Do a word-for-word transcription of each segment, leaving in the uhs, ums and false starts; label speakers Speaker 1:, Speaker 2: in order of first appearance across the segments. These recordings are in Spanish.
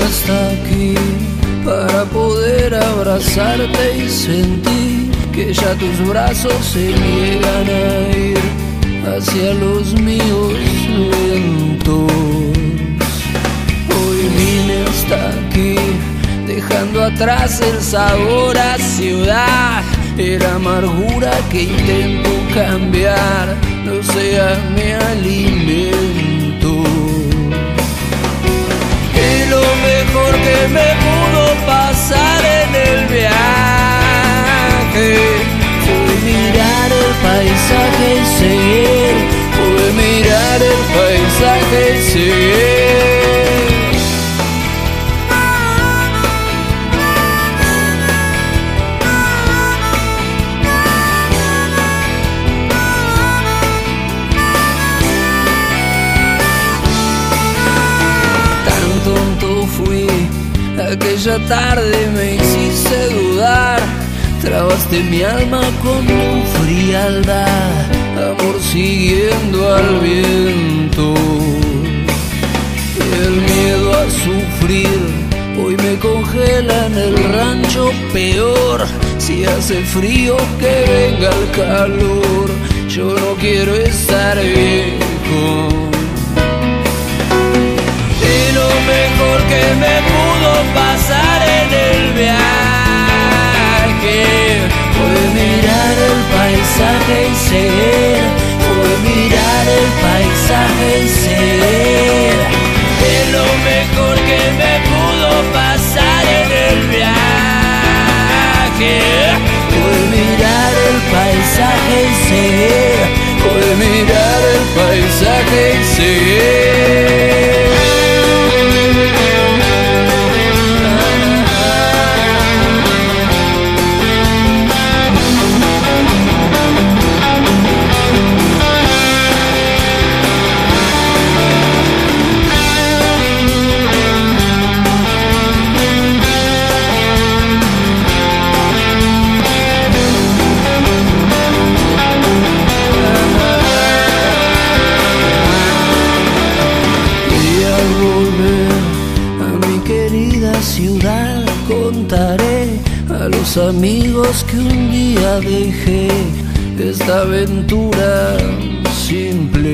Speaker 1: hasta aquí para poder abrazarte y sentir que ya tus brazos se niegan a ir hacia los míos lentos. Hoy vine hasta aquí dejando atrás el sabor a ciudad, era amargura que intento cambiar, no sea mi alimento. Y lo mejor que me pudo pasar en el viaje fue mirar el paisaje y seguir, fue mirar el paisaje y seguir. Aquella tarde me hiciste dudar, trabaste mi alma con tu frialdad, amor siguiendo al viento. Y el miedo a sufrir hoy me congela en el rancho, peor si hace frío que venga el calor, yo no quiero estar viejo. Y lo mejor que me pudo pasar en el viaje fue mirar el paisaje y seguir, fue mirar el paisaje y seguir. Y lo mejor que me pudo pasar en el viaje fue mirar el paisaje y seguir, fue mirar el paisaje y seguir. Ciudad contaré a los amigos que un día dejé esta aventura simple.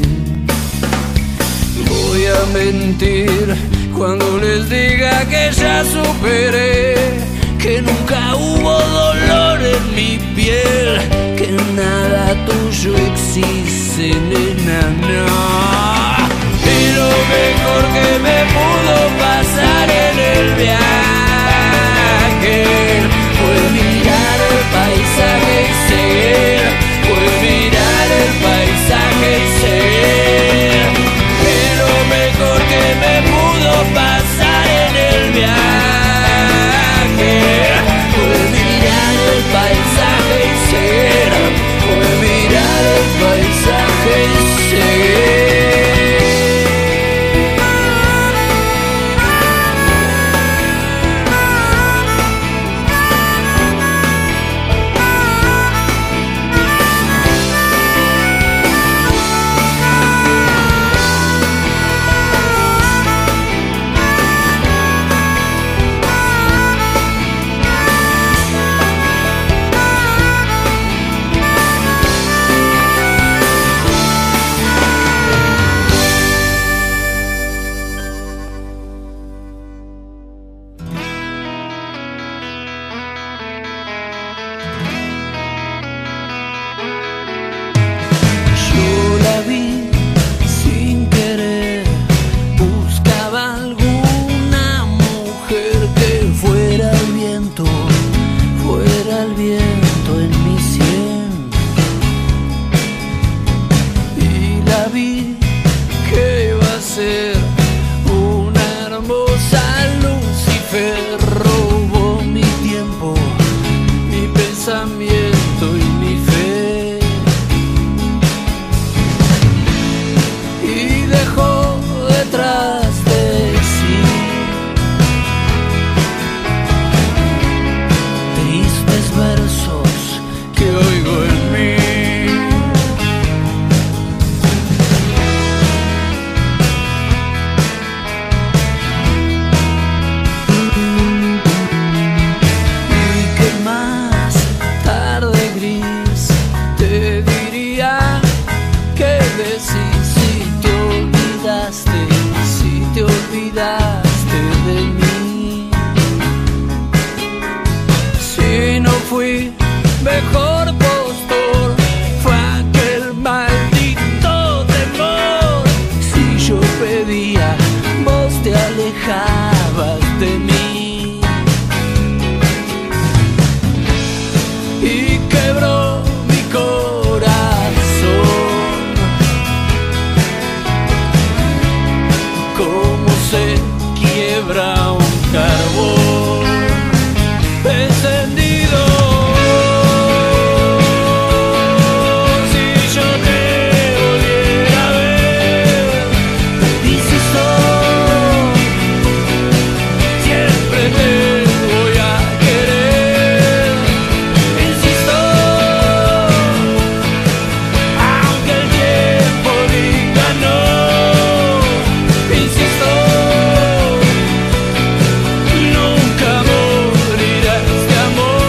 Speaker 1: Voy a mentir cuando les diga que ya superé, que nunca hubo dolor en mi piel, que nada tuyo existe, nena, no. Y lo mejor que me pudo pasar en el viaje fue mirar el paisaje y seguir, fue mirar el paisaje y seguir. Y lo mejor que me pudo pasar en el viaje fue mirar el paisaje y seguir, fue mirar el paisaje y seguir. de mí. Si no fui mejor postor, fue aquel maldito temor. Si yo pedía, vos te alejabas de mí. Y quebró mi corazón como se quiebra un carbón encendido. Si yo te volviera a ver, insisto, siempre te voy a querer. Insisto, aunque el tiempo diga no. Insisto, nunca morirá este amor.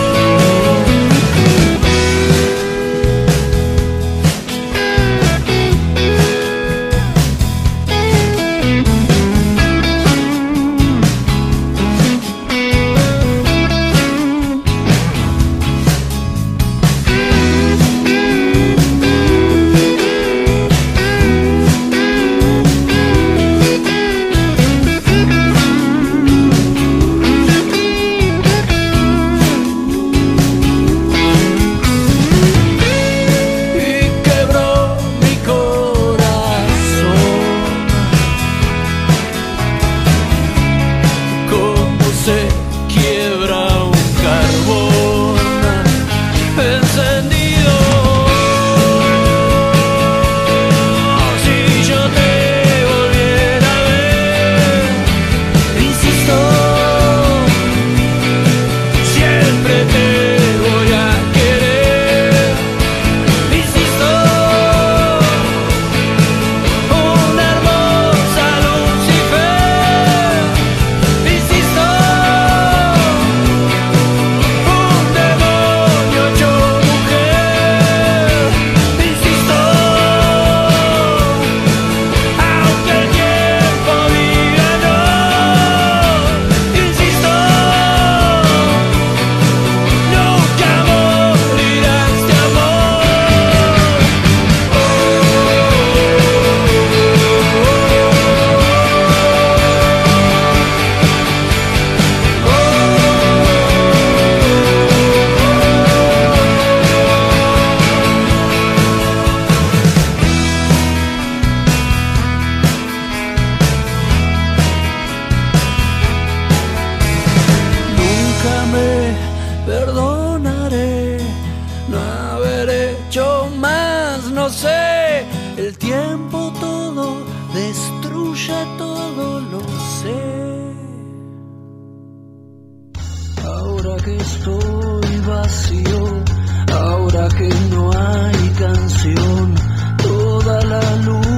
Speaker 1: Y quebró mi corazón como se quiebra un carbón encendido. Si yo te volviera a ver, insisto, siempre te voy a querer. Insisto, una hermosa Lucifer. Insisto, un demonio hecho mujer. Insisto, aunque el tiempo diga no. Insisto, nunca morirá este amor. Nunca me perdonaré no haber hecho más, no sé. El tiempo todo destruye todo, lo sé. Ahora que estoy vacío, ahora que no hay canción, toda la luz